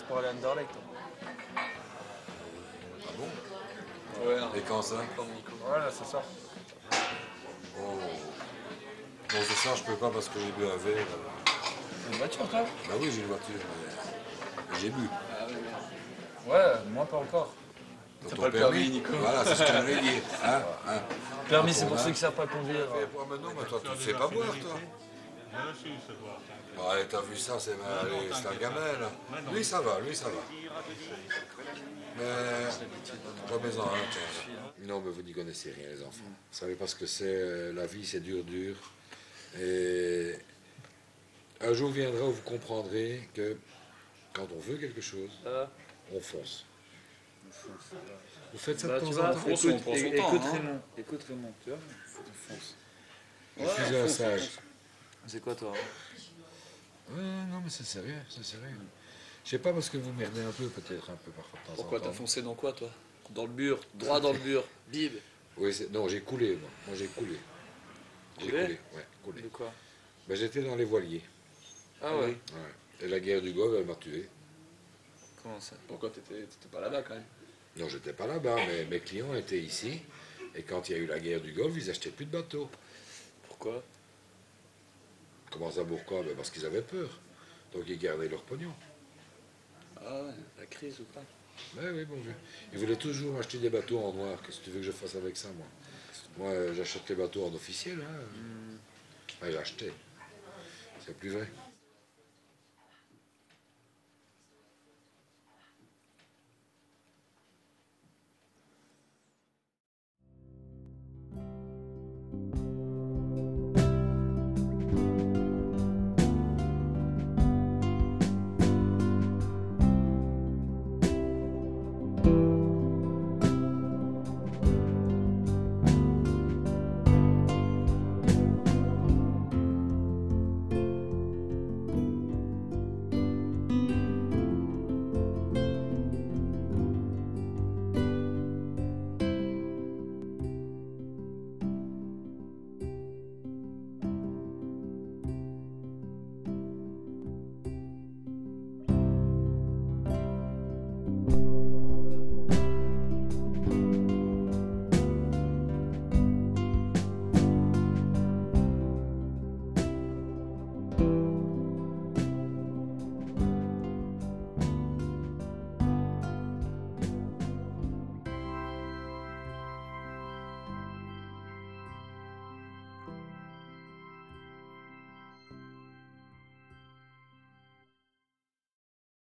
pour aller à Anderlecht. Ah bon? Ouais, non. Et quand ça? Comme Nico. Voilà, c'est ça. Oh. Bon, ce soir, je peux pas parce que j'ai bu un verre. T'as une voiture, toi? Bah oui, j'ai une voiture, mais j'ai bu. Ah oui, merde. Ouais, moi pas encore. Donc T'as ton pas le permis, Nico. Voilà, c'est ce que je voulais dire. Hein, hein. Permis, À c'est ton pour âge. ceux qui savent pas conduire. Ouais, mais non, mais toi, tu ne sais pas boire, toi. Ouais, t'as vu ça, c'est un gamin, là. Lui, ça va, lui, ça va. Mais, remets-en un, tiens. Non, mais vous n'y connaissez rien, les enfants. Vous savez pas ce que c'est, la vie, c'est dur, dur. Et un jour viendra où vous comprendrez que quand on veut quelque chose, on fonce. Vous faites ça de temps en temps? Fonce, on prend son temps, hein. Écoute Raymond, tu vois, on fonce. Je suis un sage. C'est quoi, toi? Ouais, non, mais c'est sérieux, c'est sérieux. Je sais pas parce que vous merdez un peu, peut-être un peu parfois de temps en temps. Pourquoi t'as foncé dans quoi, toi? Dans le mur, droit dans le mur, bim. Oui, non, j'ai coulé, moi. Moi, j'ai coulé. J'ai Coulé? coulé, ouais, coulé. De quoi? Ben, j'étais dans les voiliers. Ah ouais? Ouais. Et la guerre du Golfe, elle m'a tué. Comment ça? Pourquoi t'étais pas là-bas, quand même? Non, j'étais pas là-bas, mais mes clients étaient ici. Et quand il y a eu la guerre du Golfe, ils achetaient plus de bateaux. Pourquoi? Comment ça, pourquoi? Ben, parce qu'ils avaient peur. Donc, ils gardaient leur pognon. Ah ouais, la crise ou pas? Ben oui, bon Dieu. Ils voulaient toujours acheter des bateaux en noir. Qu'est-ce que tu veux que je fasse avec ça, moi? Moi, j'achète les bateaux en officiel. Hein. Enfin, j'achetais. C'est plus vrai.